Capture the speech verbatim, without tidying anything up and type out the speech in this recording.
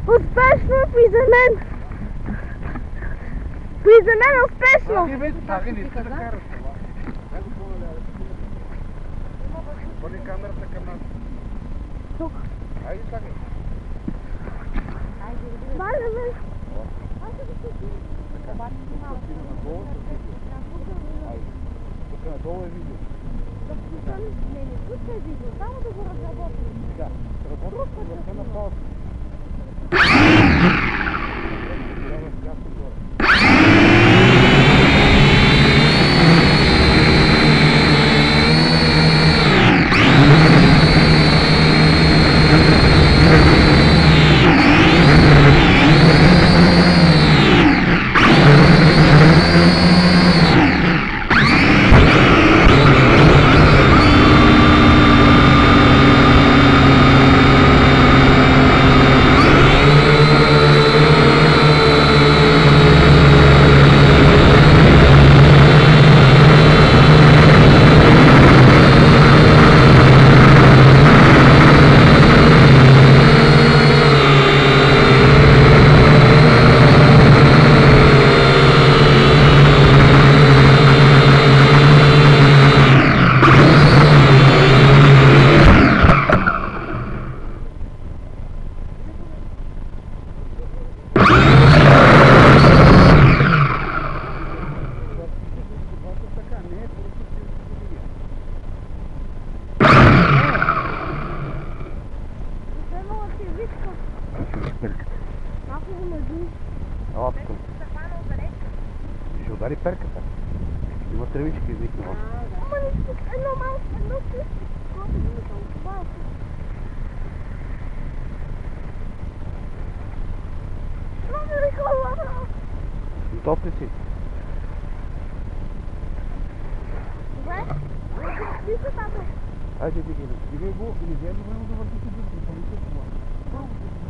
Успешно, приземен! Приземен успешно! Таги не иска да караш това. Дай го по-наляво. Обърни камерата към нас. Тук. Айде, таги. Валя, бе! Така, тук си надолу с видео. Айде, тук надолу е видео. Не, не, тук е видео, само да го разработим. Да, работи върха на пауза. Трябва дясно горе. Лапком. Ще удари перката. Има тревички изникна още. Ама не си, едно малко, едно къщи. Колко да ми толкова малко? Много е хубаво. Топли си. Добре? Ти са, тато. Айде, дигай го. Дигай го и не гледай време да върти си дигай.